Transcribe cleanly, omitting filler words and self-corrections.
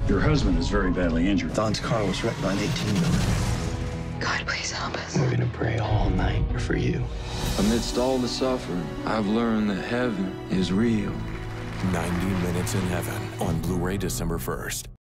Your husband is very badly injured. Don's car was wrecked by an 18-wheeler. God, please help us. We're gonna pray all night for you. Amidst all the suffering, I've learned that heaven is real. 90 Minutes in Heaven on Blu-ray December 1st.